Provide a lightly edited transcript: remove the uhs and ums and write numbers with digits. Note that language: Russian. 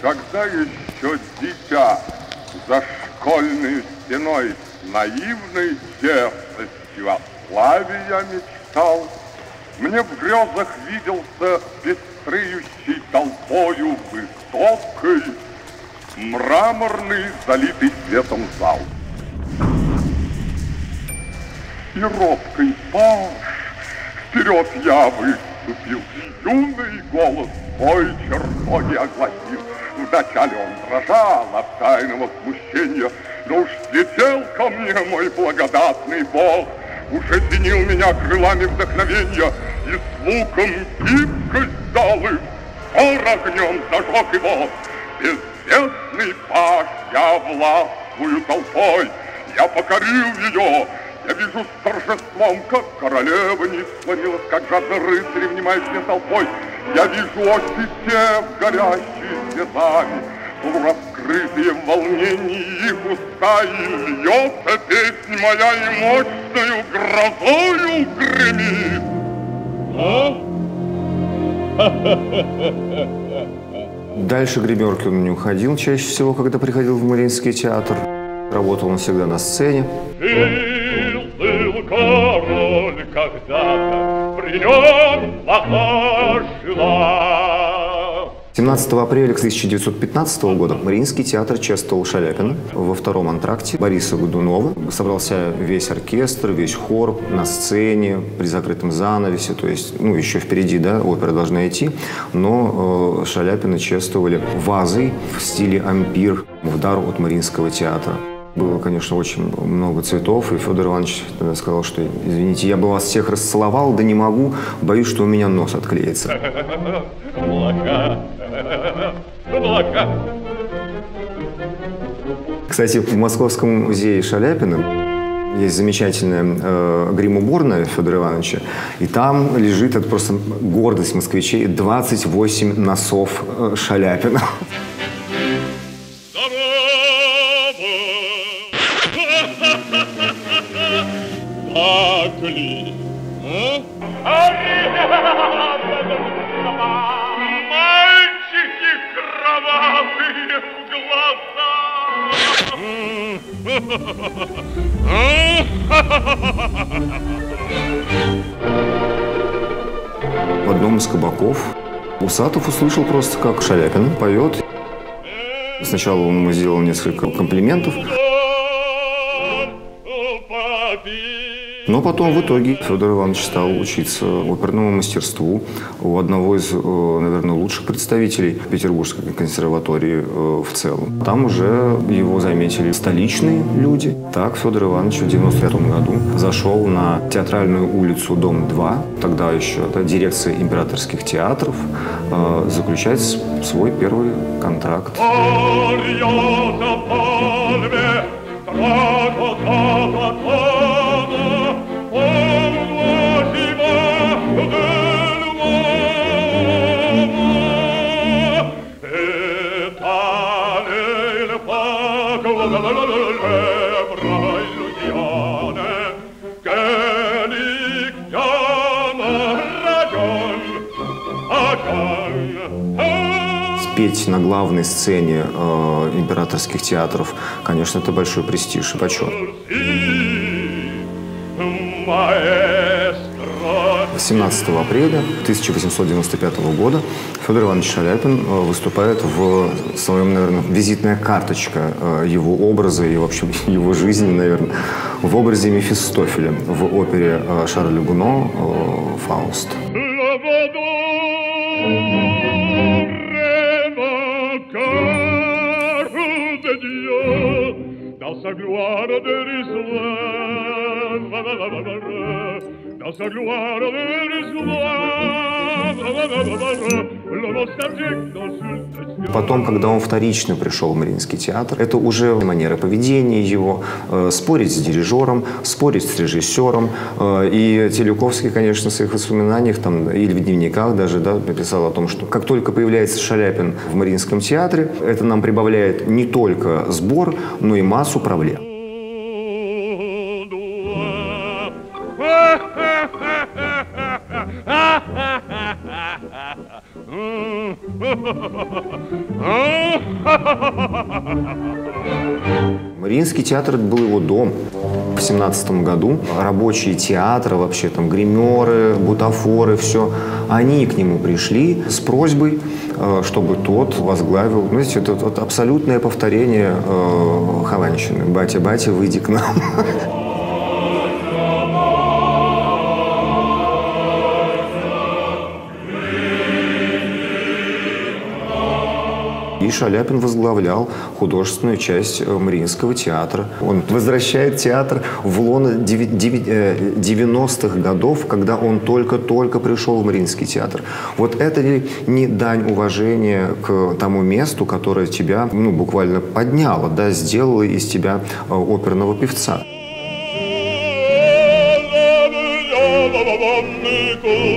Когда еще дитя за школьной стеной наивной дерзостью о славе я мечтал, мне в грезах виделся пестреющий толпою высокой, мраморный, залитый светом зал. И робкой паш вперед я выступил, юный голос свой чертоги огласил. Вначале он дрожал от тайного смущения, но уж слетел ко мне мой благодатный Бог, уж осенил меня крылами вдохновения и с луком гибкость дал им, жар огнем зажег его. Безвестный паж, я властвую толпой, я покорил ее. Я вижу с торжеством, как королева не склонилась, как жадно рыцарь, внимающий толпой. Я вижу очи те, горящие слезами, полураскрытые в волнении их уста, и льется песнь моя и мощною грозою гремит. Дальше гримерки он не уходил чаще всего, когда приходил в Мариинский театр. Работал он всегда на сцене. Был король когда-то, при нем плоха жила. 17 апреля 1915 года Мариинский театр чествовал Шаляпина во втором антракте Бориса Годунова. Собрался весь оркестр, весь хор на сцене, при закрытом занавесе. То есть, еще впереди, опера должна идти. Но Шаляпина чествовали вазой в стиле ампир в дар от Мариинского театра. Было, конечно, очень много цветов, и Федор Иванович тогда сказал, что, извините, я бы вас всех расцеловал, да не могу, боюсь, что у меня нос отклеится. Кстати, в Московском музее Шаляпина есть замечательная грим-уборная Федора Ивановича, и там лежит, это просто гордость москвичей, 28 носов Шаляпина. Так ли? Мальчики кровавые В одном из кабаков Усатов услышал просто, как Шаляпин поет. Сначала он ему сделал несколько комплиментов. Но потом в итоге Федор Иванович стал учиться оперному мастерству у одного из, наверное, лучших представителей Петербургской консерватории в целом. Там уже его заметили столичные люди. Так Федор Иванович в 1995 году зашел на Театральную улицу, дом 2, тогда еще дирекция императорских театров, заключать свой первый контракт. Спеть на главной сцене императорских театров, конечно, это большой престиж и почет. 17 апреля 1895 года Федор Иванович Шаляпин выступает в своем, наверное, визитная карточка его образа и, в общем, его жизни, наверное, в образе Мефистофеля в опере Шарля Гуно «Фауст». Потом, когда он вторично пришел в Мариинский театр, это уже манера поведения его, спорить с дирижером, спорить с режиссером. И Телюковский, конечно, в своих воспоминаниях там, или в дневниках даже написал о том, что как только появляется Шаляпин в Мариинском театре, это нам прибавляет не только сбор, но и массу проблем. Мариинский театр был его дом. В 17 году рабочие театра, вообще там гримеры, бутафоры, все, они к нему пришли с просьбой, чтобы тот возглавил. Знаете, это вот абсолютное повторение хованщины. «Батя, батя, выйди к нам». И Шаляпин возглавлял художественную часть Мариинского театра. Он возвращает театр в лоно 90-х годов, когда он только-только пришел в Мариинский театр. Вот это ли не дань уважения к тому месту, которое тебя буквально подняло, да, сделало из тебя оперного певца?